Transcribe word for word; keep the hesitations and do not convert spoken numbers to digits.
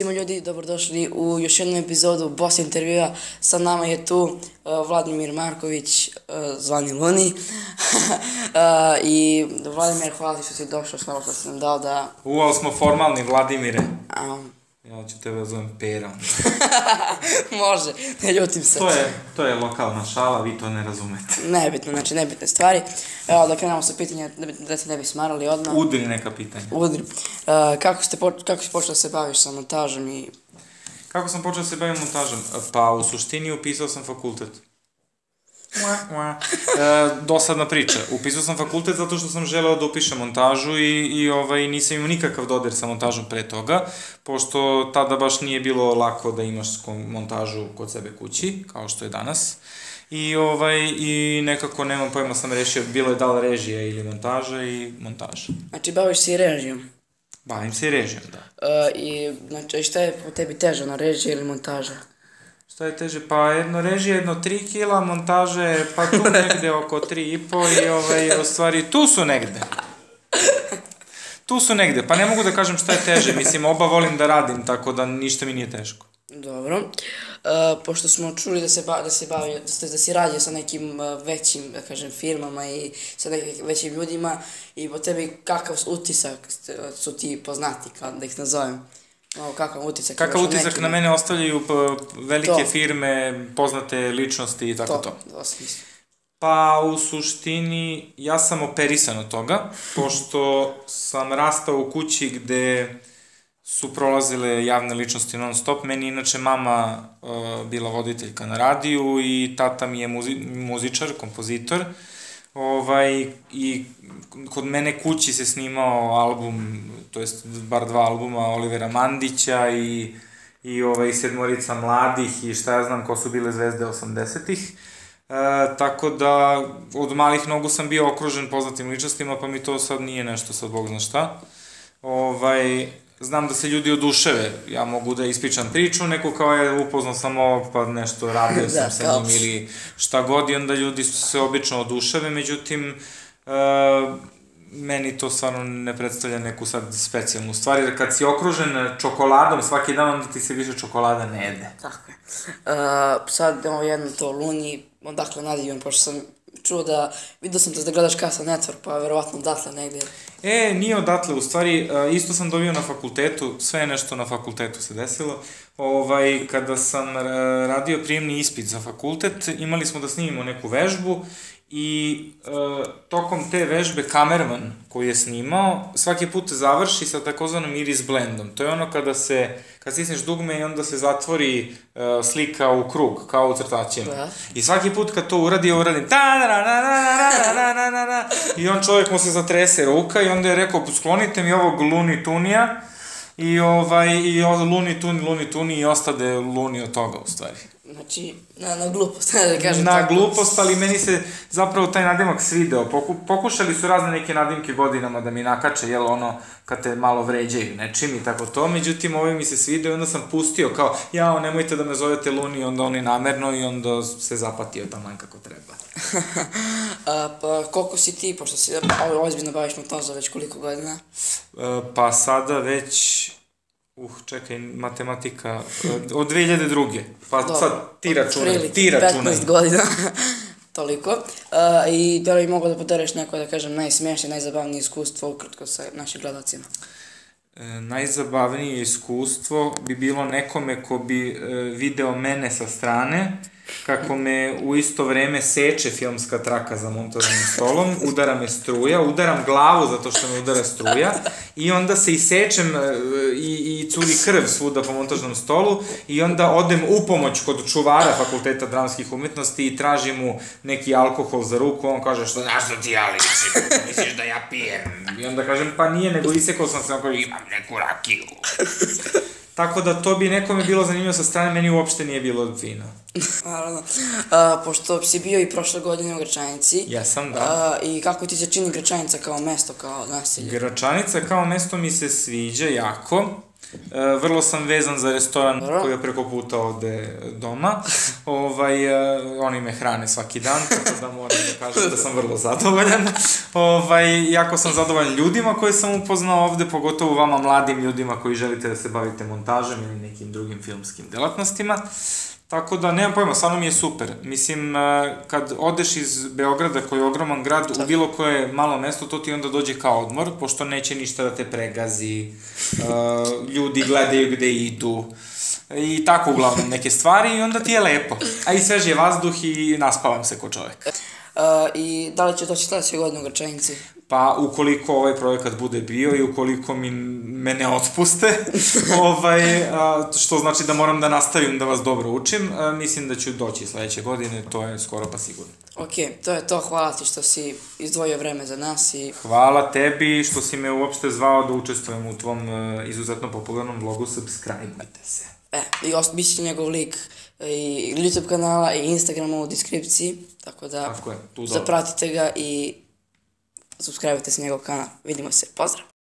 Svima ljudi, dobrodošli u još jednu epizodu Boss intervjua. Sa nama je tu uh, Vladimir Marković, uh, zvani Luni. uh, I Vladimir, hvala ti što si došao, hvala što si nam dao da... U, ali smo formalni, Vladimire. Um. Ja ću tebe zovem Pera. Može, ne ljutim se. To je, to je lokalna šala, vi to ne razumete. Nebitno, znači nebitne stvari. Evo da krenemo sa pitanja, da se ne bi smarali odmah. Udri neka pitanja. Udri. Uh, kako, ste po, kako si počeo da se baviš sa montažom i... Kako sam počeo da se bavim montažom? Pa u suštini upisao sam fakultet. E, dosadna priča. Upisao sam fakultet zato što sam želeo da upišem montažu i, i ovaj, nisam imao nikakav dodir sa montažom pre toga, pošto tada baš nije bilo lako da imaš montažu kod sebe kući, kao što je danas. I, ovaj, i nekako, nemam pojma, sam rešio, bilo je da li režija ili montaža i montaža. Znači, baviš se i režijom? Bavim se i režijom, da. Uh, I, znači, šta je po tebi teže, na režija ili montaža? Šta je teže? Pa jedno režije, jedno tri kila, montaže, pa tu negde oko tri i po i ovaj, u stvari, tu su negde. Tu su negde, pa ne mogu da kažem šta je teže, mislim, oba volim da radim, tako da ništa mi nije teško. Dobro. Uh, pošto smo čuli da se, ba, da se bavi, da, da si radio sa nekim uh, većim, da kažem, firmama i sa nekim većim ljudima i po tebi kakav utisak su ti poznati, kao da ih nazovem? O, kakav utisak? Kakav utisak nekim... na mene ostavljaju velike to. firme, poznate ličnosti i tako to. To, to smislu. Pa u suštini ja sam operisan od toga, pošto sam rastao u kući gde su prolazile javne ličnosti non stop. Meni inače mama uh, bila voditeljka na radiju i tata mi je muzi muzičar, kompozitor. Ovaj, i kod mene kući se snimao album, to jest bar dva albuma Olivera Mandića i, i ovaj, sedmorica mladih i šta ja znam ko su bile zvezde osamdesetih. E, tako da od malih nogu sam bio okružen poznatim ličnostima, pa mi to sad nije nešto sad bog zna šta. Ovaj, znam da se ljudi oduševe, ja mogu da ispričam priču, neko kao je upoznao sam ovog pa nešto radio sam sa njim ili šta god i onda ljudi se obično oduševe, međutim uh, meni to stvarno ne predstavlja neku sad specijalnu stvar, jer kad si okružen čokoladom svaki dan, onda ti se više čokolada ne jede. Tako je. Uh, sad imamo jedno to Luni, odakle nadivan, pošto sam čuo da, vidio sam da gledaš Kasa Network, pa verovatno odatle negde. E, nije odatle, u stvari, isto sam dobio na fakultetu, sve je nešto na fakultetu se desilo. Ovaj, kada sam radio prijemni ispit za fakultet, imali smo da snimimo neku vežbu i e, tokom te vežbe kamerman koji je snimao svaki put završi sa takozvanom iris blendom. To je ono kada se, kad stisneš dugme i onda se zatvori e, slika u krug, kao u crtaćima. Ja. I svaki put kad to uradi, ja uradim ta na na na na na na na na i on čovjek mu se zatrese ruka i onda je rekao, sklonite mi ovog Looney Tunija i ovaj, i Looney Tuni, Looney Tuni i ostade Luni od toga u stvari. Znači, na, na glupost, da kažem na tako. Na glupost, ali meni se zapravo taj nadimak svideo. Poku, pokušali su razne neke nadimke godinama da mi nakače, jel ono, kad te malo vređaju nečim i tako to, međutim, ovaj mi se svideo i onda sam pustio kao, jao, nemojte da me zovete Luni, onda oni namerno i onda se zapatio taman kako treba. A, pa koliko si ti, pošto si ozbiljno baviš montažom već koliko godina? A, pa sada već... Uh, čekaj, matematika, od dve hiljade druge. Pa dobro, sad ti računaj, ti računaj. petnaest godina, toliko. Uh, I da li mogu da podariš neko, da kažem, najsmešnije, najzabavnije iskustvo ukratko sa našim gledacima? E, najzabavnije iskustvo bi bilo nekome ko bi e, video mene sa strane, kako me u isto vreme seče filmska traka za montažnim stolom, udara me struja, udaram glavu zato što me udara struja i onda se isečem i, i curi krv svuda po montažnom stolu i onda odem u pomoć kod čuvara Fakulteta dramskih umetnosti i tražim mu neki alkohol za ruku, on kaže što znaš da ti ja ličim, misliš da ja pijem i onda kažem pa nije, nego isekao sam se, on kaže imam neku rakiju. Tako da to bi nekome bilo zanimljivo sa strane, meni uopšte nije bilo fino. Naravno. Pošto si bio i prošle godine u Gračanici. Jesam, da. I kako ti se čini Gračanica kao mesto, kao naselje? Gračanica kao mesto mi se sviđa jako. E, vrlo sam vezan za restoran Dobro. koji je preko puta ovde doma. Ovaj, e, oni me hrane svaki dan, tako da moram da kažem da sam vrlo zadovoljan. Ovaj, jako sam zadovoljan ljudima koje sam upoznao ovde, pogotovo vama mladim ljudima koji želite da se bavite montažem ili nekim drugim filmskim delatnostima. Tako da, nemam pojma, stvarno mi je super. Mislim, kad odeš iz Beograda, koji je ogroman grad, u bilo koje malo mesto, to ti onda dođe kao odmor, pošto neće ništa da te pregazi, ljudi gledaju gde idu, i tako uglavnom neke stvari, i onda ti je lepo. A i svež je vazduh i naspavam se ko čovek. I da li će doći sledeće godine u Gračanici? Pa, ukoliko ovaj projekat bude bio i ukoliko mi me ne otpuste, ovaj, a, što znači da moram da nastavim da vas dobro učim, a, mislim da ću doći sledeće godine, to je skoro pa sigurno. Ok, to je to, hvala ti što si izdvojio vreme za nas i... Hvala tebi što si me uopšte zvao da učestvujem u tvom uh, izuzetno popularnom vlogu, subscribe-ajte se. E, i ost, bit će njegov lik i YouTube kanala i Instagrama u deskripciji, tako da Tako je, tu dole. zapratite ga i subscribe-ajte se njegov kanal. Vidimo se, pozdrav!